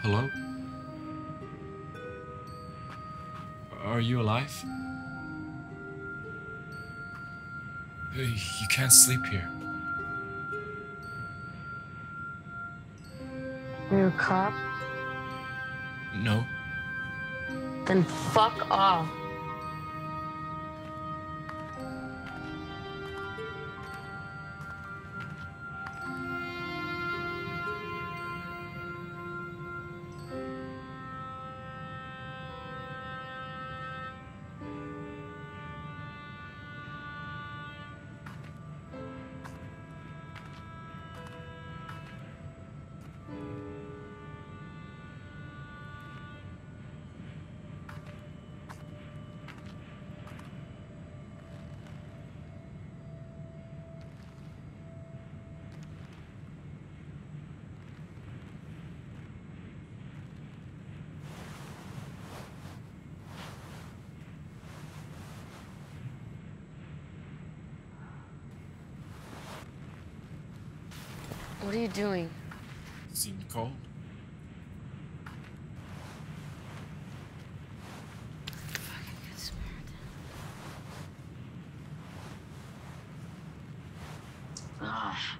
Hello? Are you alive? You can't sleep here. Are you a cop? No. Then fuck off. What are you doing? Seemed cold. Fucking good spirit. Ah.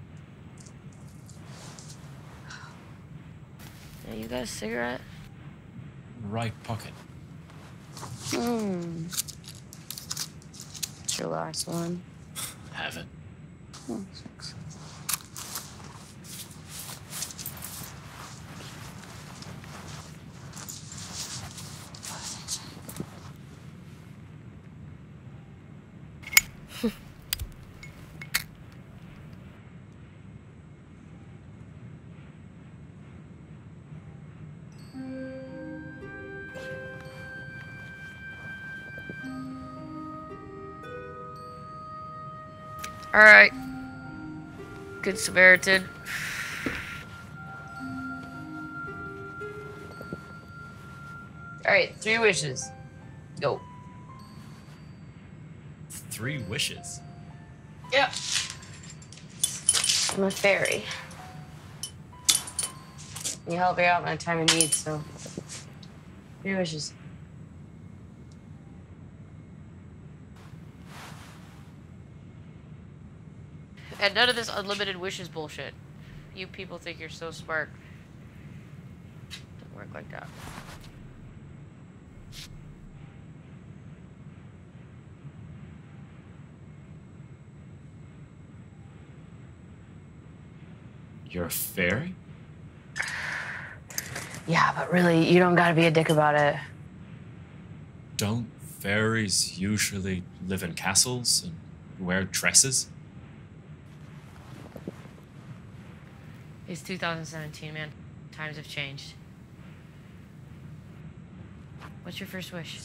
Yeah, you got a cigarette? Right pocket. It's your last one. Have it. Oh, thanks. All right. Good Samaritan. All right, 3 wishes. Go. 3 wishes. Yep. I'm a fairy. You help me out in my time of need, so 3 wishes. And none of this unlimited wishes bullshit. You people think you're so smart. Doesn't work like that. You're a fairy? Yeah, but really, you don't gotta be a dick about it. Don't fairies usually live in castles and wear dresses? It's 2017, man. Times have changed. What's your first wish?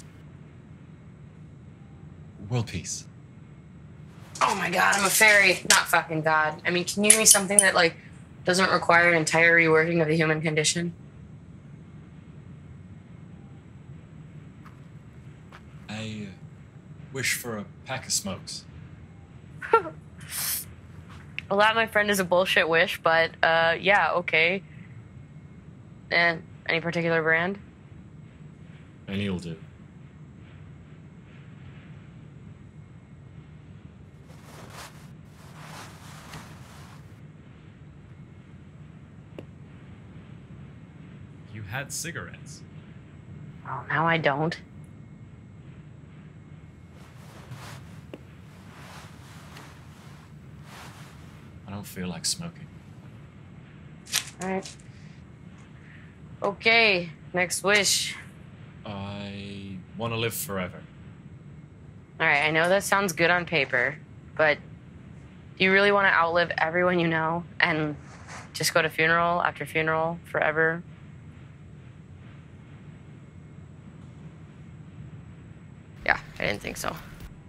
World peace. Oh my god, I'm a fairy, not fucking god. I mean, can you give me something that, like, doesn't require an entire reworking of the human condition? I wish for a pack of smokes. Well, that, my friend, is a bullshit wish, but, yeah, okay. And any particular brand? Any'll do. You had cigarettes. Oh, now I don't. I don't feel like smoking. All right. Okay, next wish. I want to live forever. All right, I know that sounds good on paper, but do you really want to outlive everyone you know and just go to funeral after funeral forever? Yeah, I didn't think so.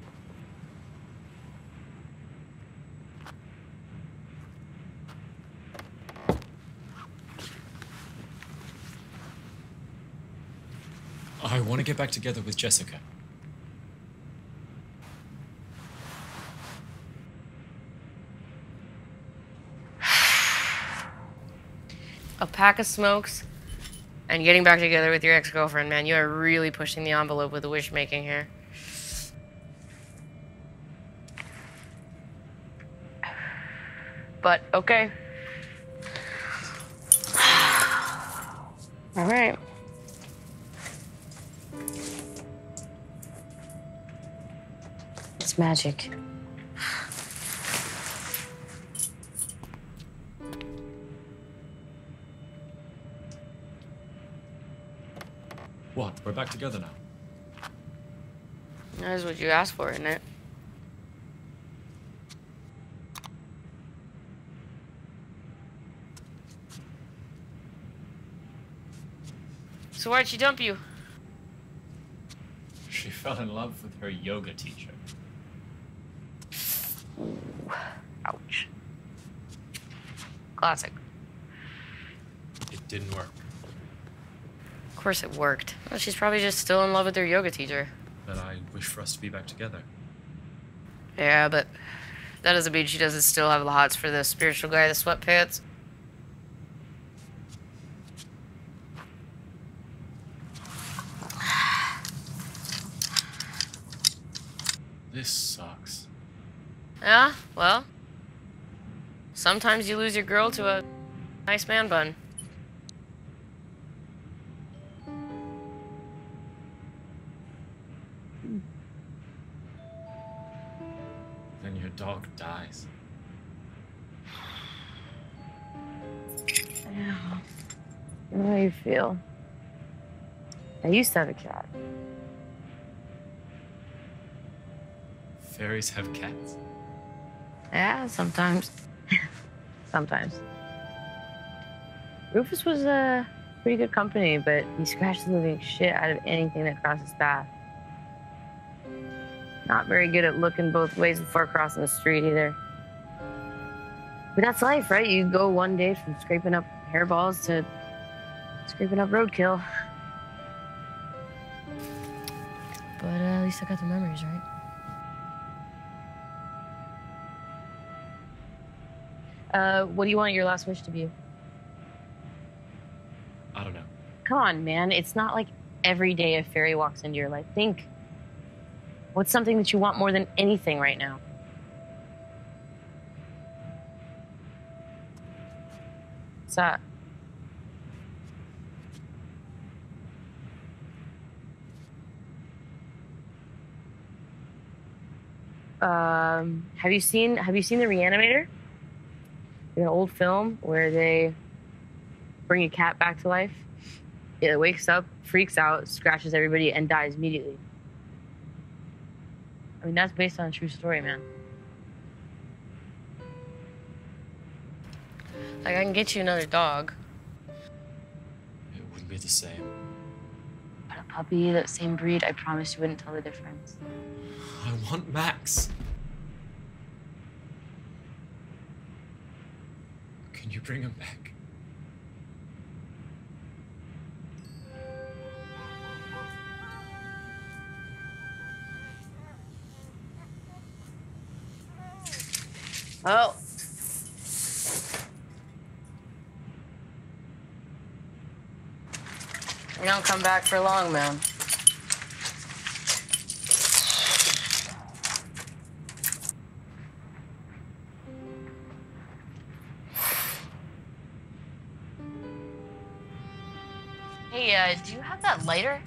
I want to get back together with Jessica. A pack of smokes And getting back together with your ex-girlfriend, man, you are really pushing the envelope with the wish making here. But, okay. Alright. It's magic. What? We're back together now. That is what you asked for, isn't it? So why'd she dump you? She fell in love with her yoga teacher. Ooh. Ouch. Classic. It didn't work. Of course it worked. Well, she's probably just still in love with her yoga teacher. But I wish for us to be back together. Yeah, but that doesn't mean she doesn't still have the hots for the spiritual guy in the sweatpants. This sucks. Yeah, well, sometimes you lose your girl to a nice man bun. Then your dog dies. Yeah. I know how you feel. I used to have a cat. Fairies have cats? Yeah, sometimes. Sometimes. Rufus was a pretty good company, but he scratched the living shit out of anything that crossed his path. Not very good at looking both ways before crossing the street either. But that's life, right? You go one day from scraping up hairballs to scraping up roadkill. But at least I got the memories, right? What do you want your last wish to be? I don't know. Come on, man. It's not like every day a fairy walks into your life. Think. What's something that you want more than anything right now? What's that? Have you seen The Reanimator? An old film where they bring a cat back to life. It wakes up, freaks out, scratches everybody, and dies immediately. I mean, that's based on a true story, man. Like, I can get you another dog. It wouldn't be the same. But a puppy, that same breed, I promise you wouldn't tell the difference. I want Max. Can you bring him back? Oh. You don't come back for long, man. Hey, do you have that lighter?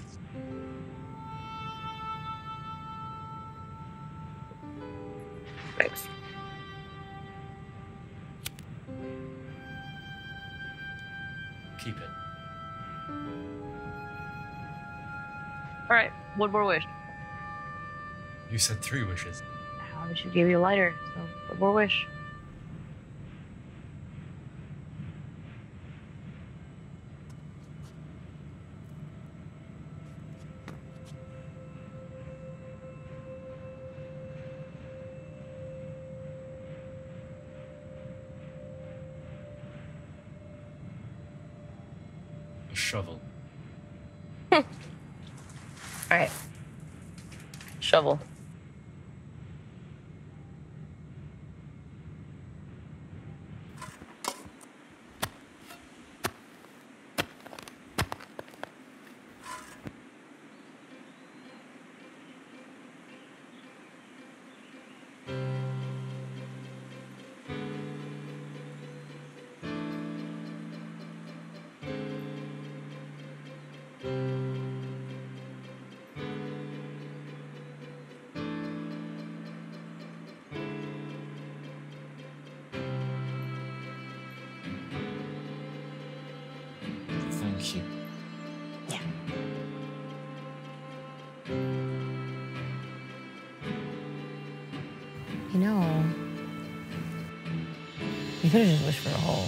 Thanks. Keep it. All right, one more wish. You said 3 wishes. I should give you a lighter, so one more wish. A shovel. All right. Shovel. Thank you. Yeah. You know, you could have just wished for a hole.